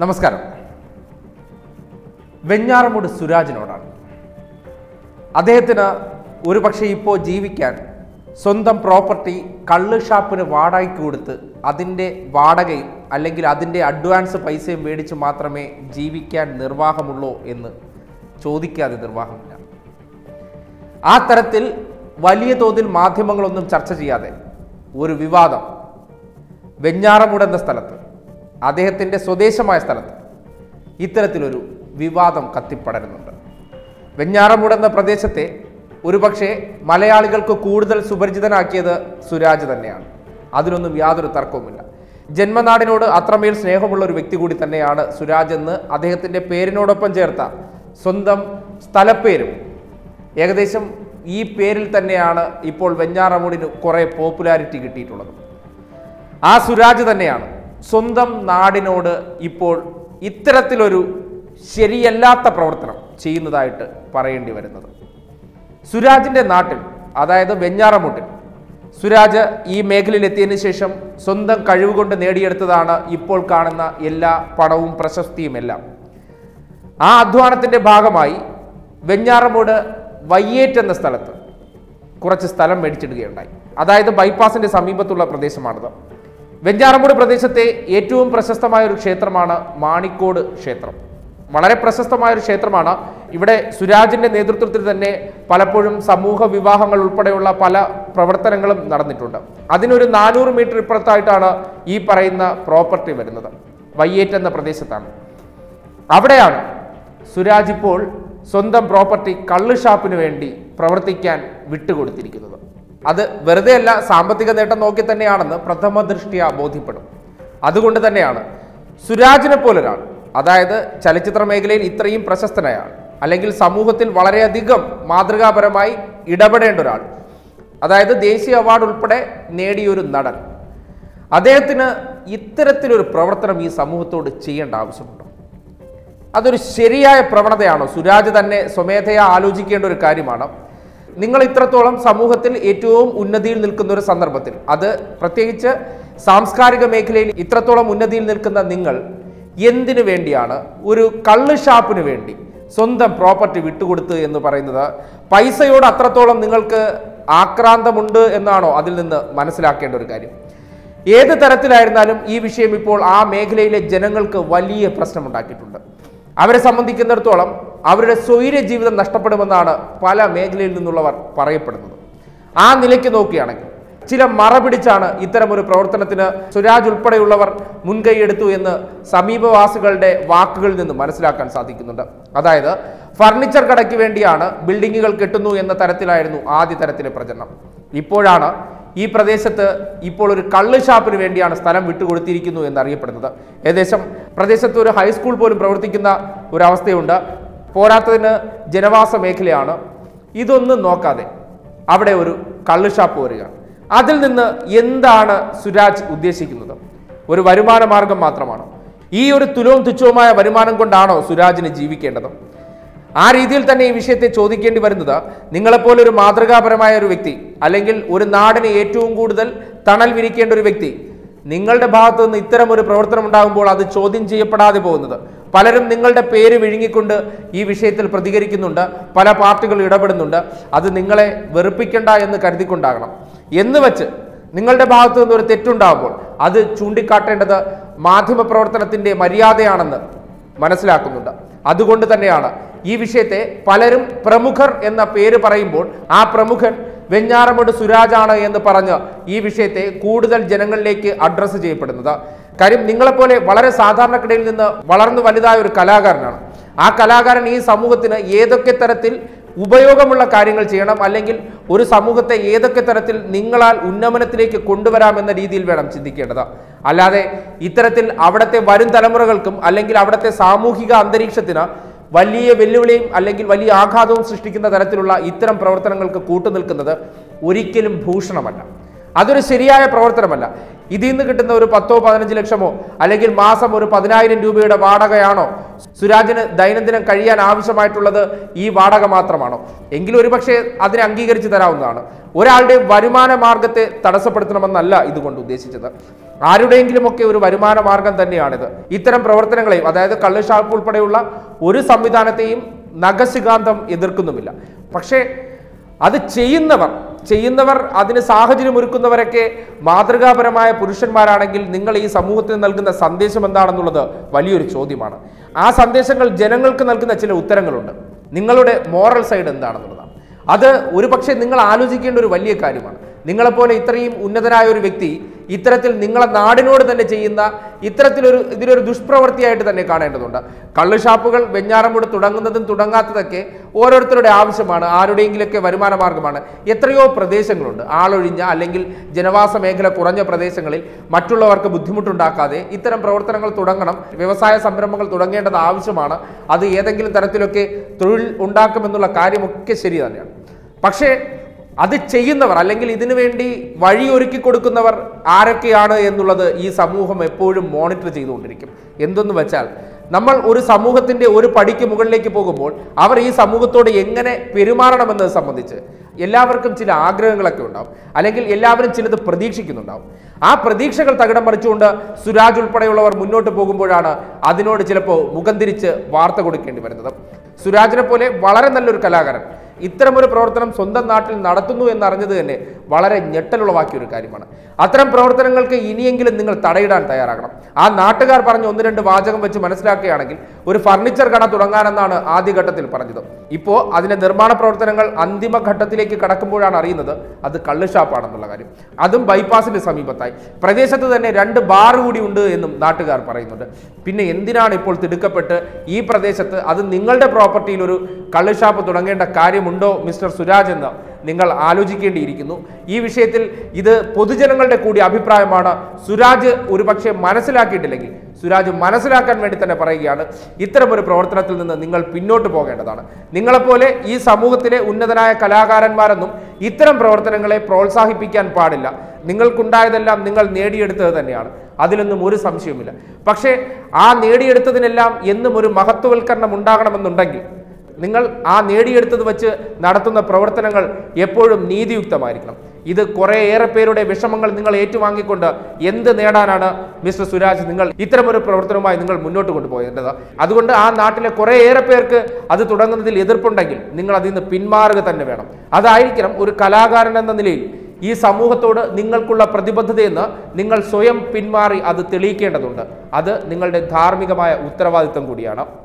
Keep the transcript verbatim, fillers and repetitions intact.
നമസ്കാരം. വെഞ്ഞാറമൂട് സുരാജിനോടാണ്. അദ്ദേഹത്തിന് ഒരുപക്ഷെ ഇപ്പോൾ ജീവിക്കാൻ സ്വന്തം പ്രോപ്പർട്ടി കള്ള് ഷാപ്പിന് വാടകയ്ക്ക് കൊടുത്ത് അതിൻ്റെ വാടകയും അല്ലെങ്കിൽ അതിൻ്റെ അഡ്വാൻസ് പൈസയും മേടിച്ച് മാത്രമേ ജീവിക്കാൻ നിർവാഹമുള്ളൂ എന്ന് ചോദിക്കാതെ നിർവാഹമില്ല. ആ തരത്തിൽ വലിയ തോതിൽ മാധ്യമങ്ങളൊന്നും ചർച്ച ചെയ്യാതെ ഒരു വിവാദം വെഞ്ഞാറമൂട് എന്ന സ്ഥലത്ത്, അദ്ദേഹത്തിൻ്റെ സ്വദേശമായ സ്ഥലത്ത് ഇത്തരത്തിലൊരു വിവാദം കത്തിപ്പടരുന്നുണ്ട്. വെഞ്ഞാറമൂട് എന്ന പ്രദേശത്തെ ഒരുപക്ഷെ മലയാളികൾക്ക് കൂടുതൽ സുപരിചിതനാക്കിയത് സുരാജ് തന്നെയാണ്. അതിനൊന്നും യാതൊരു തർക്കവുമില്ല. ജന്മനാടിനോട് അത്രമേൽ സ്നേഹമുള്ള ഒരു വ്യക്തി കൂടി തന്നെയാണ് സുരാജ് എന്ന് അദ്ദേഹത്തിൻ്റെ പേരിനോടൊപ്പം ചേർത്ത സ്വന്തം സ്ഥലപ്പേരും ഏകദേശം ഈ പേരിൽ തന്നെയാണ് ഇപ്പോൾ വെഞ്ഞാറമൂടിന് കുറേ പോപ്പുലാരിറ്റി കിട്ടിയിട്ടുള്ളത്. ആ സുരാജ് തന്നെയാണ് സ്വന്തം നാടിനോട് ഇപ്പോൾ ഇത്തരത്തിലൊരു ശരിയല്ലാത്ത പ്രവർത്തനം ചെയ്യുന്നതായിട്ട് പറയേണ്ടി വരുന്നത്. സുരാജിൻ്റെ നാട്ടിൽ, അതായത് വെഞ്ഞാറമൂട്ടിൽ, സുരാജ് ഈ മേഖലയിൽ എത്തിയതിനു ശേഷം സ്വന്തം കഴിവുകൊണ്ട് നേടിയെടുത്തതാണ് ഇപ്പോൾ കാണുന്ന എല്ലാ പണവും പ്രശസ്തിയും എല്ലാം. ആ അധ്വാനത്തിൻ്റെ ഭാഗമായി വെഞ്ഞാറമൂട് വയ്യേറ്റ് എന്ന സ്ഥലത്ത് കുറച്ച് സ്ഥലം മേടിച്ചിടുകയുണ്ടായി. അതായത് ബൈപ്പാസിൻ്റെ സമീപത്തുള്ള പ്രദേശമാണിത്. വെഞ്ഞാറമൂട് പ്രദേശത്തെ ഏറ്റവും പ്രശസ്തമായ ഒരു ക്ഷേത്രമാണ് മാണിക്കോട് ക്ഷേത്രം. വളരെ പ്രശസ്തമായ ഒരു ക്ഷേത്രമാണ്. ഇവിടെ സുരാജിൻ്റെ നേതൃത്വത്തിൽ തന്നെ പലപ്പോഴും സമൂഹ വിവാഹങ്ങൾ ഉൾപ്പെടെയുള്ള പല പ്രവർത്തനങ്ങളും നടന്നിട്ടുണ്ട്. അതിനൊരു നാനൂറ് മീറ്റർ ഇപ്പുറത്തായിട്ടാണ് ഈ പറയുന്ന പ്രോപ്പർട്ടി വരുന്നത്. വയ്യേറ്റ് എന്ന പ്രദേശത്താണ്. അവിടെയാണ് സുരാജ് ഇപ്പോൾ സ്വന്തം പ്രോപ്പർട്ടി കള്ള് ഷാപ്പിന് വേണ്ടി പ്രവർത്തിക്കാൻ വിട്ടുകൊടുത്തിരിക്കുന്നത്. അത് വെറുതെ അല്ല, സാമ്പത്തിക നേട്ടം നോക്കി തന്നെയാണെന്ന് പ്രഥമ ദൃഷ്ട്യാ ബോധ്യപ്പെടും. അതുകൊണ്ട് തന്നെയാണ് സുരാജിനെ പോലൊരാൾ, അതായത് ചലച്ചിത്ര മേഖലയിൽ ഇത്രയും പ്രശസ്തനായ ആൾ, അല്ലെങ്കിൽ സമൂഹത്തിൽ വളരെയധികം മാതൃകാപരമായി ഇടപെടേണ്ട ഒരാൾ, അതായത് ദേശീയ അവാർഡ് ഉൾപ്പെടെ നേടിയൊരു നടൻ, അദ്ദേഹത്തിന് ഇത്തരത്തിലൊരു പ്രവർത്തനം ഈ സമൂഹത്തോട് ചെയ്യേണ്ട ആവശ്യമുണ്ടോ? അതൊരു ശരിയായ പ്രവണതയാണോ? സുരാജ് തന്നെ സ്വമേധയാ ആലോചിക്കേണ്ട ഒരു കാര്യമാണ്. നിങ്ങൾ ഇത്രത്തോളം സമൂഹത്തിൽ ഏറ്റവും ഉന്നതിയിൽ നിൽക്കുന്ന ഒരു സന്ദർഭത്തിൽ, അത് പ്രത്യേകിച്ച് സാംസ്കാരിക മേഖലയിൽ ഇത്രത്തോളം ഉന്നതിയിൽ നിൽക്കുന്ന നിങ്ങൾ എന്തിനു വേണ്ടിയാണ് ഒരു കള്ള് ഷാപ്പിന് വേണ്ടി സ്വന്തം പ്രോപ്പർട്ടി വിട്ടുകൊടുത്ത് എന്ന് പറയുന്നത്? പൈസയോട് അത്രത്തോളം നിങ്ങൾക്ക് ആക്രാന്തമുണ്ട് എന്നാണോ അതിൽ നിന്ന് മനസ്സിലാക്കേണ്ട ഒരു കാര്യം? ഏത് തരത്തിലായിരുന്നാലും ഈ വിഷയം ഇപ്പോൾ ആ മേഖലയിലെ ജനങ്ങൾക്ക് വലിയ പ്രശ്നമുണ്ടാക്കിയിട്ടുണ്ട്. അവരെ സംബന്ധിക്കുന്നിടത്തോളം അവരുടെ സ്വൈര്യ ജീവിതം നഷ്ടപ്പെടുമെന്നാണ് പല മേഖലയിൽ നിന്നുള്ളവർ പറയപ്പെടുന്നത്. ആ നിലയ്ക്ക് നോക്കുകയാണെങ്കിൽ ചില മറ പിടിച്ചാണ് ഇത്തരമൊരു പ്രവർത്തനത്തിന് സുരാജ് ഉൾപ്പെടെയുള്ളവർ മുൻകൈയെടുത്തു എന്ന് സമീപവാസികളുടെ വാക്കുകളിൽ നിന്ന് മനസ്സിലാക്കാൻ സാധിക്കുന്നുണ്ട്. അതായത് ഫർണിച്ചർ കടയ്ക്ക് വേണ്ടിയാണ് ബിൽഡിങ്ങുകൾ കെട്ടുന്നു എന്ന തരത്തിലായിരുന്നു ആദ്യ തരത്തിലെ പ്രചരണം. ഇപ്പോഴാണ് ഈ പ്രദേശത്ത് ഇപ്പോൾ ഒരു കള്ള് ഷാപ്പിന് വേണ്ടിയാണ് സ്ഥലം വിട്ടുകൊടുത്തിരിക്കുന്നു എന്നറിയപ്പെടുന്നത്. ഏകദേശം പ്രദേശത്ത് ഒരു ഹൈസ്കൂൾ പോലും പ്രവർത്തിക്കുന്ന ഒരവസ്ഥയുണ്ട്. പോരാത്തതിന് ജനവാസ മേഖലയാണ്. ഇതൊന്നും നോക്കാതെ അവിടെ ഒരു കള്ള് ഷാപ്പ് വരികയാണ്. അതിൽ നിന്ന് എന്താണ് സുരാജ് ഉദ്ദേശിക്കുന്നത്? ഒരു വരുമാന മാർഗം മാത്രമാണോ? ഈ ഒരു തുലവും തുച്ഛവുമായ വരുമാനം കൊണ്ടാണോ സുരാജിന് ജീവിക്കേണ്ടത്? ആ രീതിയിൽ തന്നെ ഈ വിഷയത്തെ ചോദിക്കേണ്ടി വരുന്നത്, നിങ്ങളെപ്പോലെ ഒരു മാതൃകാപരമായ ഒരു വ്യക്തി, അല്ലെങ്കിൽ ഒരു നാടിന് ഏറ്റവും കൂടുതൽ തണൽ വിരിക്കേണ്ട ഒരു വ്യക്തി, നിങ്ങളുടെ ഭാഗത്തു നിന്ന് ഇത്തരം ഒരു പ്രവർത്തനം ഉണ്ടാകുമ്പോൾ അത് ചോദ്യം ചെയ്യപ്പെടാതെ പോകുന്നത്. പലരും നിങ്ങളുടെ പേര് വിഴുങ്ങിക്കൊണ്ട് ഈ വിഷയത്തിൽ പ്രതികരിക്കുന്നുണ്ട്, പല പാർട്ടികൾ ഇടപെടുന്നുണ്ട്. അത് നിങ്ങളെ വെറുപ്പിക്കണ്ട എന്ന് കരുതിക്കൊണ്ടാകണം. എന്ന് വെച്ച് നിങ്ങളുടെ ഭാഗത്തു നിന്ന് ഒരു തെറ്റുണ്ടാകുമ്പോൾ അത് ചൂണ്ടിക്കാട്ടേണ്ടത് മാധ്യമ പ്രവർത്തനത്തിൻ്റെ മര്യാദയാണെന്ന് മനസ്സിലാക്കുന്നുണ്ട്. അതുകൊണ്ട് തന്നെയാണ് ഈ വിഷയത്തെ പലരും പ്രമുഖർ എന്ന പേര് പറയുമ്പോൾ ആ പ്രമുഖൻ വെഞ്ഞാറമൂട് സുരാജാണ് എന്ന് പറഞ്ഞ് ഈ വിഷയത്തെ കൂടുതൽ ജനങ്ങളിലേക്ക് അഡ്രസ്സ് ചെയ്യപ്പെടുന്നത്. കാര്യം നിങ്ങളെപ്പോലെ വളരെ സാധാരണക്കിടയിൽ നിന്ന് വളർന്നു വലുതായ ഒരു കലാകാരനാണ്. ആ കലാകാരൻ ഈ സമൂഹത്തിന് ഏതൊക്കെ തരത്തിൽ ഉപയോഗമുള്ള കാര്യങ്ങൾ ചെയ്യണം, അല്ലെങ്കിൽ ഒരു സമൂഹത്തെ ഏതൊക്കെ തരത്തിൽ നിങ്ങളാൽ ഉന്നമനത്തിലേക്ക് കൊണ്ടുവരാമെന്ന രീതിയിൽ വേണം ചിന്തിക്കേണ്ടത്. അല്ലാതെ ഇത്തരത്തിൽ അവിടുത്തെ വരും തലമുറകൾക്കും അല്ലെങ്കിൽ അവിടുത്തെ സാമൂഹിക അന്തരീക്ഷത്തിന് വലിയ വെല്ലുവിളിയും അല്ലെങ്കിൽ വലിയ ആഘാതവും സൃഷ്ടിക്കുന്ന തരത്തിലുള്ള ഇത്തരം പ്രവർത്തനങ്ങൾക്ക് കൂട്ടുനിൽക്കുന്നത് ഒരിക്കലും ഭൂഷണമല്ല. അതൊരു ശരിയായ പ്രവർത്തനമല്ല. ഇതിൽ നിന്ന് കിട്ടുന്ന ഒരു പത്തോ പതിനഞ്ച് ലക്ഷമോ അല്ലെങ്കിൽ മാസം ഒരു പതിനായിരം രൂപയുടെ വാടകയാണോ സുരാജിന് ദൈനംദിനം കഴിയാൻ ആവശ്യമായിട്ടുള്ളത്? ഈ വാടക മാത്രമാണോ? എങ്കിലും ഒരുപക്ഷെ അതിനെ അംഗീകരിച്ച് തരാവുന്നതാണ്. ഒരാളുടെ വരുമാന മാർഗത്തെ തടസ്സപ്പെടുത്തണമെന്നല്ല ഇതുകൊണ്ട് ഉദ്ദേശിച്ചത്. ആരുടെയെങ്കിലുമൊക്കെ ഒരു വരുമാന മാർഗം തന്നെയാണിത്. ഇത്തരം പ്രവർത്തനങ്ങളെയും, അതായത് കള്ളുഷാപ്പ് ഉൾപ്പെടെയുള്ള ഒരു സംവിധാനത്തെയും നഖശികാന്തം എതിർക്കുന്നുമില്ല. പക്ഷേ അത് ചെയ്യുന്നവർ ചെയ്യുന്നവർ അതിന് സാഹചര്യം ഒരുക്കുന്നവരൊക്കെ മാതൃകാപരമായ പുരുഷന്മാരാണെങ്കിൽ നിങ്ങൾ ഈ സമൂഹത്തിന് നൽകുന്ന സന്ദേശം എന്താണെന്നുള്ളത് വലിയൊരു ചോദ്യമാണ്. ആ സന്ദേശങ്ങൾ ജനങ്ങൾക്ക് നൽകുന്ന ചില ഉത്തരങ്ങളുണ്ട്. നിങ്ങളുടെ മോറൽ സൈഡ് എന്താണെന്നുള്ളതാണ്. അത് ഒരു പക്ഷേ നിങ്ങൾ ആലോചിക്കേണ്ട ഒരു വലിയ കാര്യമാണ്. നിങ്ങളെപ്പോലെ ഇത്രയും ഉന്നതനായ ഒരു വ്യക്തി ഇത്തരത്തിൽ നിങ്ങളെ നാടിനോട് തന്നെ ചെയ്യുന്ന ഇത്തരത്തിലൊരു ഇതിലൊരു ദുഷ്പ്രവൃത്തിയായിട്ട് തന്നെ കാണേണ്ടതുണ്ട്. കള്ളുഷാപ്പുകൾ വെഞ്ഞാറമൂട് തുടങ്ങുന്നതും തുടങ്ങാത്തതൊക്കെ ഓരോരുത്തരുടെ ആവശ്യമാണ്, ആരുടെയെങ്കിലൊക്കെ വരുമാന മാർഗമാണ്. എത്രയോ പ്രദേശങ്ങളുണ്ട് ആളൊഴിഞ്ഞ അല്ലെങ്കിൽ ജനവാസ മേഖല കുറഞ്ഞ പ്രദേശങ്ങളിൽ മറ്റുള്ളവർക്ക് ബുദ്ധിമുട്ടുണ്ടാക്കാതെ ഇത്തരം പ്രവർത്തനങ്ങൾ തുടങ്ങണം. വ്യവസായ സംരംഭങ്ങൾ തുടങ്ങേണ്ടത് ആവശ്യമാണ്. അത് ഏതെങ്കിലും തരത്തിലൊക്കെ തൊഴിൽ ഉണ്ടാക്കുമെന്നുള്ള കാര്യമൊക്കെ ശരി തന്നെയാണ്. പക്ഷേ അത് ചെയ്യുന്നവർ അല്ലെങ്കിൽ ഇതിനു വേണ്ടി വഴിയൊരുക്കി കൊടുക്കുന്നവർ ആരൊക്കെയാണ് എന്നുള്ളത് ഈ സമൂഹം എപ്പോഴും മോണിറ്റർ ചെയ്തുകൊണ്ടിരിക്കും. എന്തെന്ന് വെച്ചാൽ, നമ്മൾ ഒരു സമൂഹത്തിൻ്റെ ഒരു പടിക്ക് മുകളിലേക്ക് പോകുമ്പോൾ അവർ ഈ സമൂഹത്തോട് എങ്ങനെ പെരുമാറണമെന്നത് സംബന്ധിച്ച് എല്ലാവർക്കും ചില ആഗ്രഹങ്ങളൊക്കെ ഉണ്ടാവും, അല്ലെങ്കിൽ എല്ലാവരും ചിലത് പ്രതീക്ഷിക്കുന്നുണ്ടാവും. ആ പ്രതീക്ഷകൾ തകിടം മറിച്ചുകൊണ്ട് സുരാജ് ഉൾപ്പെടെയുള്ളവർ മുന്നോട്ട് പോകുമ്പോഴാണ് അതിനോട് ചിലപ്പോൾ മുഖം തിരിച്ച് വാർത്ത കൊടുക്കേണ്ടി വരുന്നത്. സുരാജിനെ പോലെ വളരെ നല്ലൊരു കലാകാരൻ ഇത്തരമൊരു പ്രവർത്തനം സ്വന്തം നാട്ടിൽ നടത്തുന്നു എന്നറിഞ്ഞത് തന്നെ വളരെ ഞെട്ടലുളവാക്കിയ ഒരു കാര്യമാണ്. അത്തരം പ്രവർത്തനങ്ങൾക്ക് ഇനിയെങ്കിലും നിങ്ങൾ തടയിടാൻ തയ്യാറാകണം. ആ നാട്ടുകാർ പറഞ്ഞ ഒന്ന് രണ്ട് വാചകം വെച്ച് മനസ്സിലാക്കുകയാണെങ്കിൽ ഒരു ഫർണിച്ചർ കട തുടങ്ങാനെന്നാണ് ആദ്യഘട്ടത്തിൽ പറഞ്ഞത്. ഇപ്പോൾ അതിന്റെ നിർമ്മാണ പ്രവർത്തനങ്ങൾ അന്തിമഘട്ടത്തിലേക്ക് കടക്കുമ്പോഴാണ് അറിയുന്നത് അത് കള്ളുഷാപ്പാണെന്നുള്ള കാര്യം. അതും ബൈപ്പാസിന്റെ സമീപത്തായി. പ്രദേശത്ത് തന്നെ രണ്ട് ബാർ കൂടി ഉണ്ട് എന്നും നാട്ടുകാർ പറയുന്നുണ്ട്. പിന്നെ എന്തിനാണ് ഇപ്പോൾ തിടുക്കപ്പെട്ട് ഈ പ്രദേശത്ത്, അത് നിങ്ങളുടെ പ്രോപ്പർട്ടിയിൽ ഒരു കള്ളുഷാപ്പ് തുടങ്ങേണ്ട കാര്യമുണ്ടോ മിസ്റ്റർ സുരാജ് എന്ന് നിങ്ങൾ ആലോചിക്കേണ്ടിയിരിക്കുന്നു. ഈ വിഷയത്തിൽ ഇത് പൊതുജനങ്ങളുടെ കൂടി അഭിപ്രായമാണ്. സുരാജ് ഒരുപക്ഷെ മനസ്സിലാക്കിയിട്ടില്ലെങ്കിൽ സുരാജ് മനസ്സിലാക്കാൻ വേണ്ടി തന്നെ പറയുകയാണ്, ഇത്തരമൊരു പ്രവർത്തനത്തിൽ നിന്ന് നിങ്ങൾ പിന്നോട്ട് പോകേണ്ടതാണ്. നിങ്ങളെപ്പോലെ ഈ സമൂഹത്തിലെ ഉന്നതനായ കലാകാരന്മാരെന്നും ഇത്തരം പ്രവർത്തനങ്ങളെ പ്രോത്സാഹിപ്പിക്കാൻ പാടില്ല. നിങ്ങൾക്കുണ്ടായതെല്ലാം നിങ്ങൾ നേടിയെടുത്തത് തന്നെയാണ്, അതിലൊന്നും ഒരു സംശയവുമില്ല. പക്ഷേ ആ നേടിയെടുത്തതിനെല്ലാം എന്നും ഒരു മഹത്വവൽക്കരണം ഉണ്ടാകണമെന്നുണ്ടെങ്കിൽ നിങ്ങൾ ആ നേടിയെടുത്തത് വെച്ച് നടത്തുന്ന പ്രവർത്തനങ്ങൾ എപ്പോഴും നീതിയുക്തമായിരിക്കണം. ഇത് കുറേയേറെ പേരുടെ വിഷമങ്ങൾ നിങ്ങൾ ഏറ്റുവാങ്ങിക്കൊണ്ട് എന്ത് നേടാനാണ് മിസ്റ്റർ സുരാജ് നിങ്ങൾ ഇത്തരമൊരു പ്രവർത്തനവുമായി നിങ്ങൾ മുന്നോട്ട് കൊണ്ടുപോകേണ്ടത്? അതുകൊണ്ട് ആ നാട്ടിലെ കുറേയേറെ പേർക്ക് അത് തുടങ്ങുന്നതിൽ എതിർപ്പുണ്ടെങ്കിൽ നിങ്ങൾ അതിൽ നിന്ന് പിന്മാറുക തന്നെ വേണം. അതായിരിക്കണം ഒരു കലാകാരൻ എന്ന നിലയിൽ ഈ സമൂഹത്തോട് നിങ്ങൾക്കുള്ള പ്രതിബദ്ധതയെന്ന് നിങ്ങൾ സ്വയം പിന്മാറി അത് തെളിയിക്കേണ്ടതുണ്ട്. അത് നിങ്ങളുടെ ധാർമ്മികമായ ഉത്തരവാദിത്വം കൂടിയാണ്.